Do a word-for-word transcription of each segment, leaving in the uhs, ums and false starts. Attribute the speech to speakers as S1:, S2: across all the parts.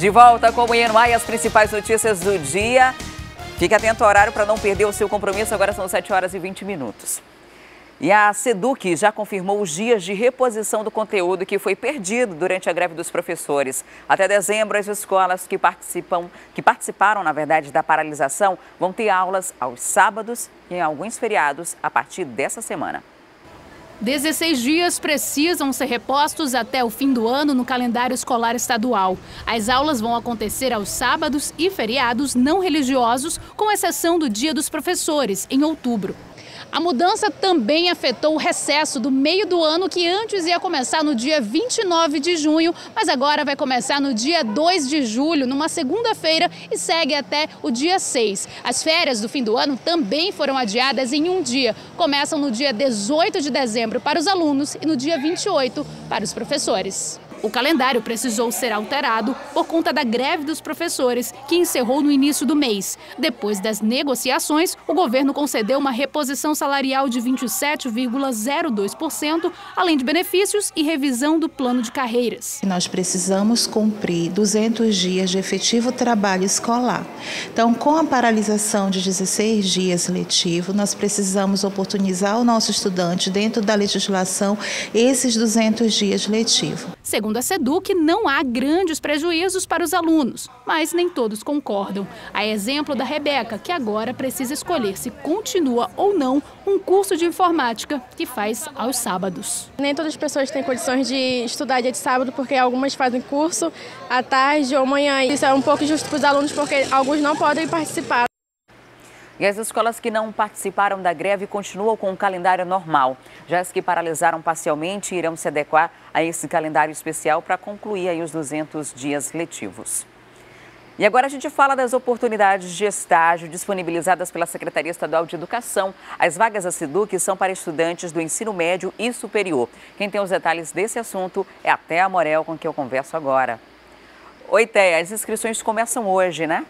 S1: De volta com o Manhã no Ar e as principais notícias do dia. Fique atento ao horário para não perder o seu compromisso. Agora são sete horas e vinte minutos. E a SEDUC já confirmou os dias de reposição do conteúdo que foi perdido durante a greve dos professores. Até dezembro, as escolas que, participam, que participaram, na verdade, da paralisação vão ter aulas aos sábados e em alguns feriados a partir dessa semana.
S2: dezesseis dias precisam ser repostos até o fim do ano no calendário escolar estadual. As aulas vão acontecer aos sábados e feriados não religiosos, com exceção do Dia dos Professores, em outubro. A mudança também afetou o recesso do meio do ano, que antes ia começar no dia vinte e nove de junho, mas agora vai começar no dia dois de julho, numa segunda-feira, e segue até o dia seis. As férias do fim do ano também foram adiadas em um dia. Começam no dia dezoito de dezembro para os alunos e no dia vinte e oito para os professores. O calendário precisou ser alterado por conta da greve dos professores, que encerrou no início do mês. Depois das negociações, o governo concedeu uma reposição salarial de vinte e sete vírgula zero dois por cento, além de benefícios e revisão do plano de carreiras.
S3: Nós precisamos cumprir duzentos dias de efetivo trabalho escolar. Então, com a paralisação de dezesseis dias letivo, nós precisamos oportunizar ao nosso estudante, dentro da legislação, esses duzentos dias letivos.
S2: Segundo a SEDUC, não há grandes prejuízos para os alunos, mas nem todos concordam. A exemplo da Rebeca, que agora precisa escolher se continua ou não um curso de informática que faz aos sábados.
S4: Nem todas as pessoas têm condições de estudar dia de sábado, porque algumas fazem curso à tarde ou manhã. Isso é um pouco injusto para os alunos, porque alguns não podem participar.
S1: E as escolas que não participaram da greve continuam com o calendário normal. Já as que paralisaram parcialmente irão se adequar a esse calendário especial para concluir aí os duzentos dias letivos. E agora a gente fala das oportunidades de estágio disponibilizadas pela Secretaria Estadual de Educação. As vagas da SEDUC são para estudantes do ensino médio e superior. Quem tem os detalhes desse assunto é a Thea Morel, com quem eu converso agora. Oi, Thea, as inscrições começam hoje, né?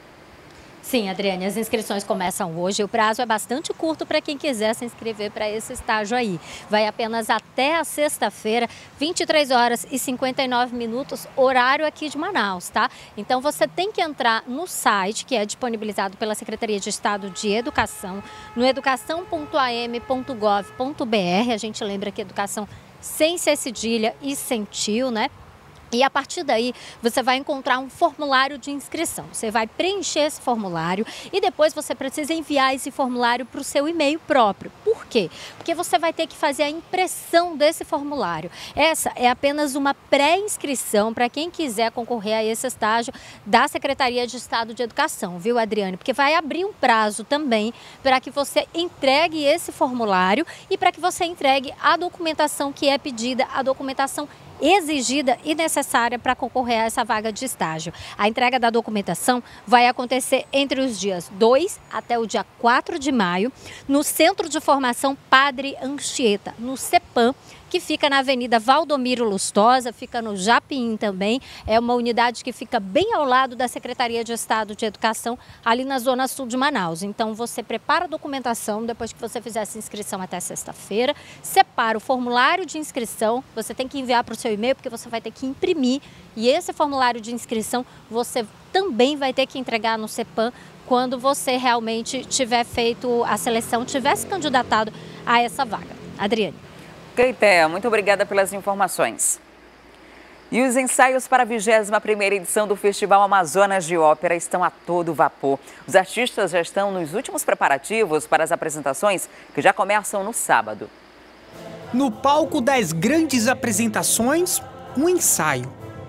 S5: Sim, Adriane, as inscrições começam hoje. O prazo é bastante curto para quem quiser se inscrever para esse estágio aí. Vai apenas até a sexta-feira, vinte e três horas e cinquenta e nove minutos, horário aqui de Manaus, tá? Então você tem que entrar no site, que é disponibilizado pela Secretaria de Estado de Educação, no educação ponto a m ponto gov ponto b r. A gente lembra que educação sem ser cedilha e sem tio, né? E a partir daí, você vai encontrar um formulário de inscrição. Você vai preencher esse formulário e depois você precisa enviar esse formulário para o seu e-mail próprio. Por quê? Porque você vai ter que fazer a impressão desse formulário. Essa é apenas uma pré-inscrição para quem quiser concorrer a esse estágio da Secretaria de Estado de Educação, viu, Adriane? Porque vai abrir um prazo também para que você entregue esse formulário e para que você entregue a documentação que é pedida, a documentação exigida e necessária para concorrer a essa vaga de estágio. A entrega da documentação vai acontecer entre os dias dois até o dia quatro de maio, no Centro de Formação Padre Anchieta, no CEPAM, que fica na Avenida Valdomiro Lustosa, fica no Japim também. É uma unidade que fica bem ao lado da Secretaria de Estado de Educação, ali na zona sul de Manaus. Então você prepara a documentação, depois que você fizer essa inscrição até sexta-feira, separa o formulário de inscrição, você tem que enviar para o seu e-mail, porque você vai ter que imprimir, e esse formulário de inscrição você também vai ter que entregar no CEPAM quando você realmente tiver feito a seleção, tiver se candidatado a essa vaga. Adriane.
S1: Ok, Thea, muito obrigada pelas informações. E os ensaios para a vigésima primeira edição do Festival Amazonas de Ópera estão a todo vapor. Os artistas já estão nos últimos preparativos para as apresentações, que já começam no sábado.
S6: No palco das grandes apresentações, um ensaio.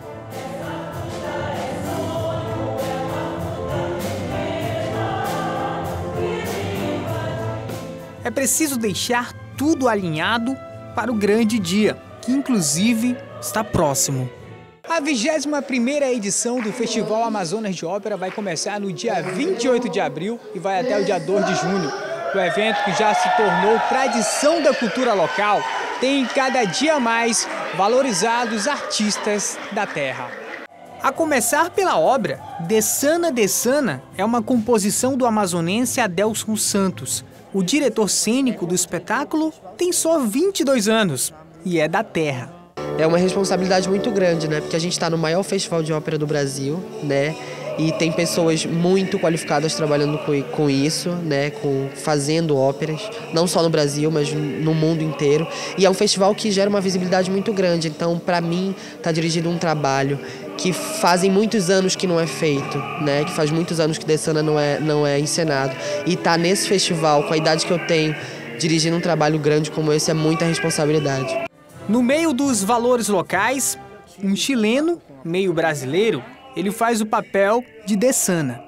S6: É preciso deixar tudo alinhado para o grande dia, que inclusive está próximo. A vigésima primeira edição do Festival Amazonas de Ópera vai começar no dia vinte e oito de abril e vai até o dia dois de junho. O evento, que já se tornou tradição da cultura local, tem cada dia mais valorizado os artistas da terra. A começar pela obra, Dessana Dessana é uma composição do amazonense Adelson Santos. O diretor cênico do espetáculo tem só vinte e dois anos e é da terra.
S7: é uma responsabilidade muito grande, né? Porque a gente está no maior festival de ópera do Brasil, né? E tem pessoas muito qualificadas trabalhando com, com isso, né? Com, fazendo óperas, não só no Brasil, mas no mundo inteiro. E é um festival que gera uma visibilidade muito grande. Então, para mim, tá dirigindo um trabalho que fazem muitos anos que não é feito, né? Que faz muitos anos que Dessana não é, não é encenado. E tá nesse festival, com a idade que eu tenho, dirigindo um trabalho grande como esse, é muita responsabilidade.
S6: No meio dos valores locais, um chileno, meio brasileiro, ele faz o papel de Dessana.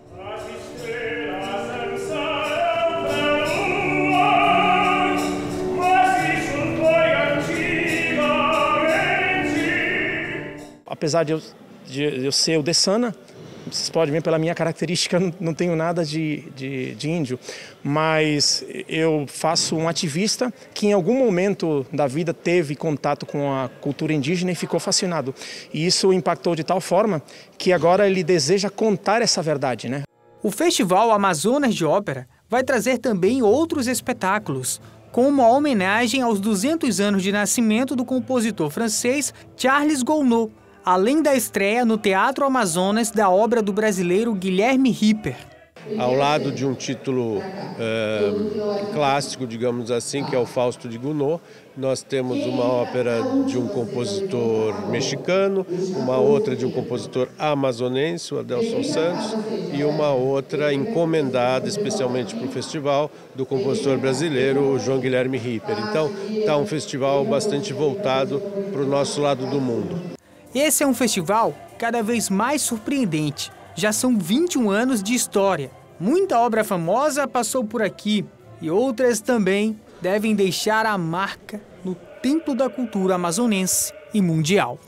S8: Apesar de eu, de eu ser o Dessana, vocês podem ver pela minha característica, não tenho nada de, de, de índio, mas eu faço um ativista que em algum momento da vida teve contato com a cultura indígena e ficou fascinado. E isso impactou de tal forma que agora ele deseja contar essa verdade, né?
S6: O Festival Amazonas de Ópera vai trazer também outros espetáculos, com uma homenagem aos duzentos anos de nascimento do compositor francês Charles Gounod, além da estreia no Teatro Amazonas da obra do brasileiro Guilherme Ripper.
S9: Ao lado de um título é, clássico, digamos assim, que é o Fausto de Gounod, nós temos uma ópera de um compositor mexicano, uma outra de um compositor amazonense, o Adelson Santos, e uma outra encomendada especialmente para o festival do compositor brasileiro, o João Guilherme Ripper. Então, está um festival bastante voltado para o nosso lado do mundo.
S6: Esse é um festival cada vez mais surpreendente. Já são vinte e um anos de história. Muita obra famosa passou por aqui e outras também devem deixar a marca no templo da cultura amazonense e mundial.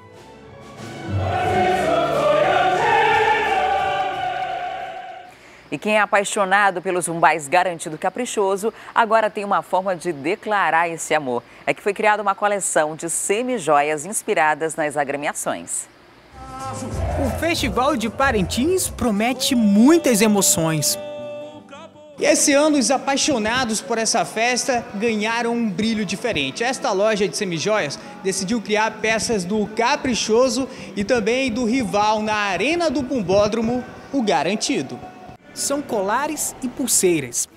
S1: E quem é apaixonado pelos rumbais Garantido Caprichoso, agora tem uma forma de declarar esse amor. É que foi criada uma coleção de semi-joias inspiradas nas agremiações.
S6: O Festival de Parintins promete muitas emoções. E esse ano, os apaixonados por essa festa ganharam um brilho diferente. Esta loja de semijoias decidiu criar peças do Caprichoso e também do rival na Arena do Bumbódromo, o Garantido. São colares e pulseiras.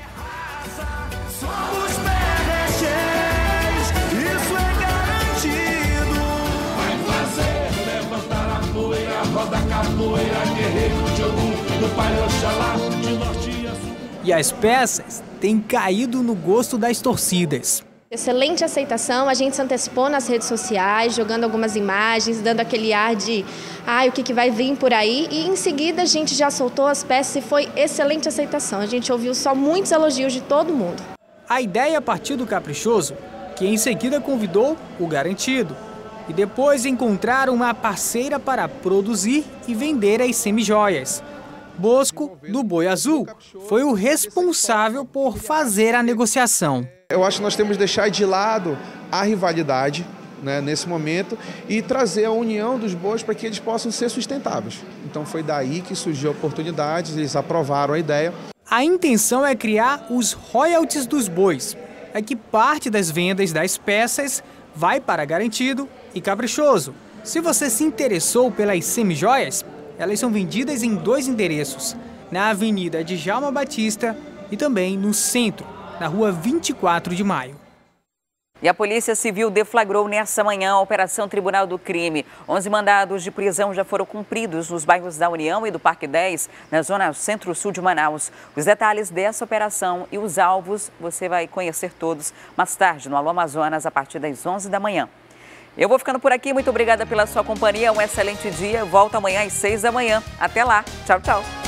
S10: Somos Berrecheiros, isso é garantido. Vai fazer levantar a poeira, roda capoeira, guerreiro de Ogum, do Pai Oxalá, de norte a sul.
S6: E as peças têm caído no gosto das torcidas.
S4: Excelente aceitação, a gente se antecipou nas redes sociais, jogando algumas imagens, dando aquele ar de ah, o que, que vai vir por aí, e em seguida a gente já soltou as peças e foi excelente aceitação. A gente ouviu só muitos elogios de todo mundo.
S6: A ideia partiu do Caprichoso, que em seguida convidou o Garantido, e depois encontraram uma parceira para produzir e vender as semijoias. Bosco, do Boi Azul, foi o responsável por fazer a negociação.
S11: Eu acho que nós temos que deixar de lado a rivalidade, né, nesse momento, e trazer a união dos bois para que eles possam ser sustentáveis. Então foi daí que surgiu a oportunidade, eles aprovaram a ideia.
S6: A intenção é criar os royalties dos bois, é que parte das vendas das peças vai para Garantido e Caprichoso. Se você se interessou pelas semijoias, elas são vendidas em dois endereços, na Avenida Djalma Batista e também no centro, na rua vinte e quatro de maio.
S1: E a Polícia Civil deflagrou nessa manhã a Operação Tribunal do Crime. onze mandados de prisão já foram cumpridos nos bairros da União e do Parque dez, na zona centro-sul de Manaus. Os detalhes dessa operação e os alvos você vai conhecer todos mais tarde no Alô Amazonas, a partir das onze da manhã. Eu vou ficando por aqui. Muito obrigada pela sua companhia. Um excelente dia. Volto amanhã às seis da manhã. Até lá. Tchau, tchau.